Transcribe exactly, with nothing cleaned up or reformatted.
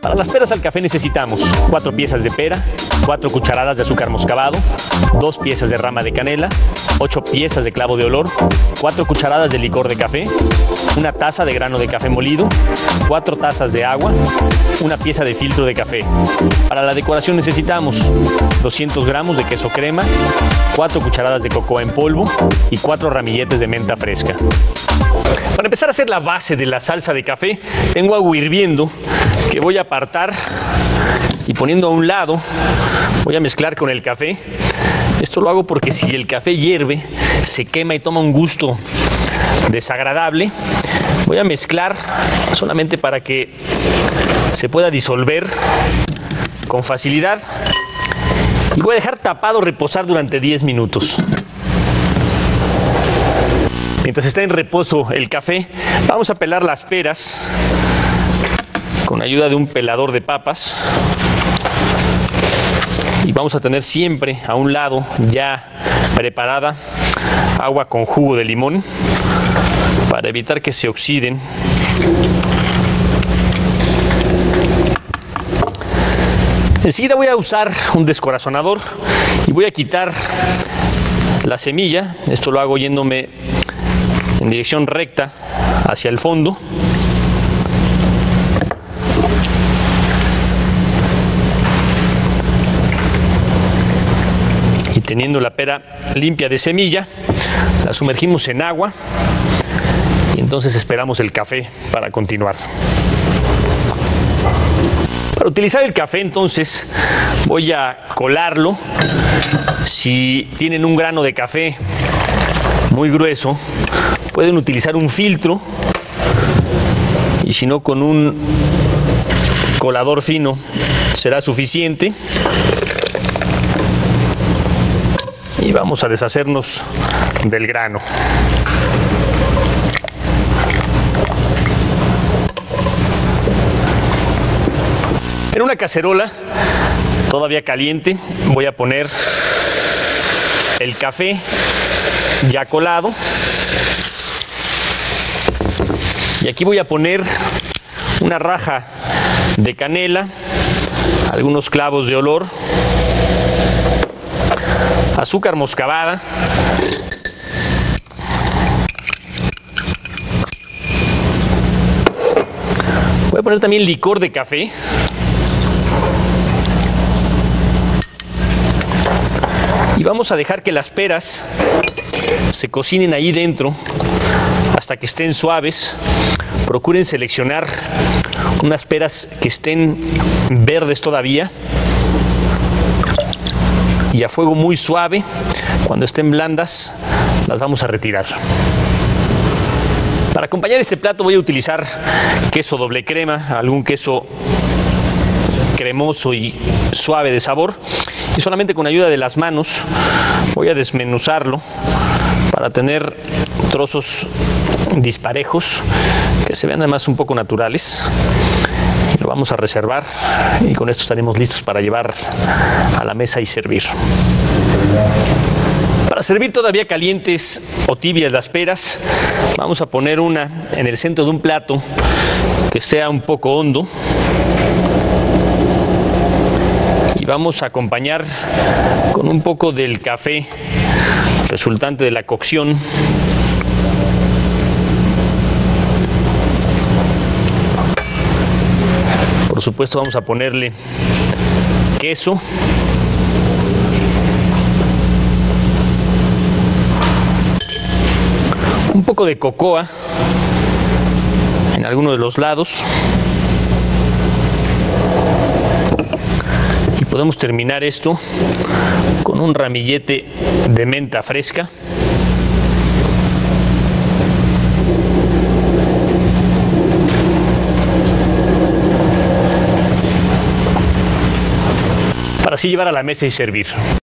Para las peras al café necesitamos cuatro piezas de pera, cuatro cucharadas de azúcar moscabado, dos piezas de rama de canela, ocho piezas de clavo de olor, cuatro cucharadas de licor de café, una taza de grano de café molido, cuatro tazas de agua, una pieza de filtro de café. Para la decoración necesitamos doscientos gramos de queso crema, cuatro cucharadas de cocoa en polvo y cuatro ramilletes de menta fresca. Para empezar a hacer la base de la salsa de café, tengo agua hirviendo que voy a apartar y poniendo a un lado, voy a mezclar con el café. Esto lo hago porque si el café hierve, se quema y toma un gusto desagradable. Voy a mezclar solamente para que se pueda disolver con facilidad y voy a dejar tapado reposar durante diez minutos. Mientras está en reposo el café, vamos a pelar las peras con ayuda de un pelador de papas. Y vamos a tener siempre a un lado ya preparada agua con jugo de limón para evitar que se oxiden. Enseguida voy a usar un descorazonador y voy a quitar la semilla. Esto lo hago yéndome en dirección recta hacia el fondo. Y teniendo la pera limpia de semilla, la sumergimos en agua y entonces esperamos el café para continuar. Para utilizar el café, entonces, voy a colarlo. Si tienen un grano de café muy grueso, pueden utilizar un filtro, y si no, con un colador fino será suficiente. Y vamos a deshacernos del grano. En una cacerola todavía caliente voy a poner el café ya colado. Y aquí voy a poner una raja de canela, algunos clavos de olor, azúcar moscabada, voy a poner también licor de café, y vamos a dejar que las peras se cocinen ahí dentro hasta que estén suaves. Procuren seleccionar unas peras que estén verdes todavía y a fuego muy suave. Cuando estén blandas, las vamos a retirar. Para acompañar este plato voy a utilizar queso doble crema, algún queso cremoso y suave de sabor, y solamente con ayuda de las manos voy a desmenuzarlo para tener trozos disparejos que se vean además un poco naturales. Y lo vamos a reservar y con esto estaremos listos para llevar a la mesa y servir. Para servir todavía calientes o tibias las peras, vamos a poner una en el centro de un plato que sea un poco hondo y vamos a acompañar con un poco del café resultante de la cocción. Por supuesto vamos a ponerle queso, un poco de cocoa en alguno de los lados y podemos terminar esto con un ramillete de menta fresca. Para así llevar a la mesa y servir.